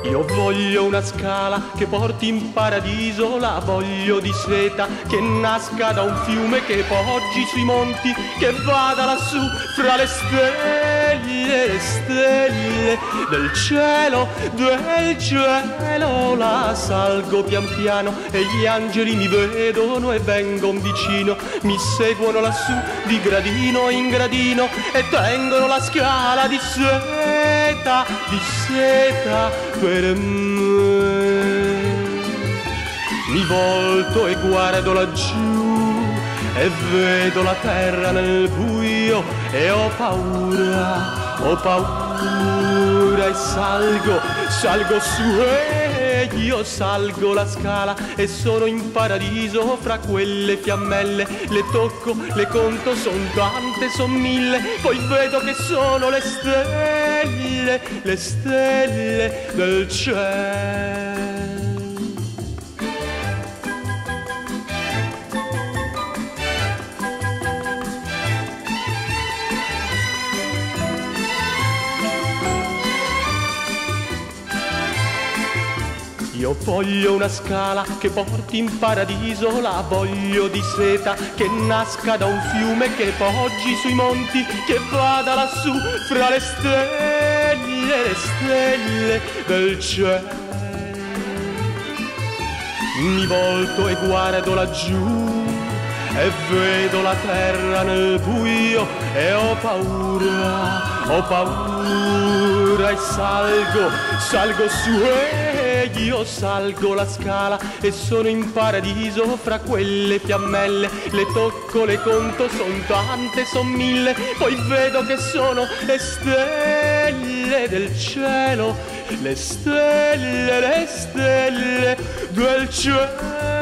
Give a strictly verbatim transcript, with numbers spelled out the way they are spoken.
Io voglio una scala che porti in paradiso, la voglio di seta, che nasca da un fiume, che poggi sui monti, che vada lassù fra le stelle, le stelle del cielo, del cielo. La salgo pian piano e gli angeli mi vedono e vengono vicino, mi seguono lassù di gradino in gradino e tengono la scala di seta, di seta per me. Mi volto e guardo laggiù e vedo la terra nel buio e ho paura, ho paura e salgo, salgo su e io salgo la scala e sono in paradiso fra quelle fiammelle. Le tocco, le conto, son tante, son mille, poi vedo che sono le stelle, le stelle del cielo. Io voglio una scala che porti in paradiso, la voglio di seta, che nasca da un fiume, che poggi sui monti, che vada lassù fra le stelle, le stelle del cielo. Mi volto e guardo laggiù e vedo la terra nel buio e ho paura, ho paura e salgo, salgo su e io salgo la scala e sono in paradiso fra quelle fiammelle. Le tocco, le conto, son tante, son mille, poi vedo che sono le stelle del cielo, le stelle, le stelle del cielo.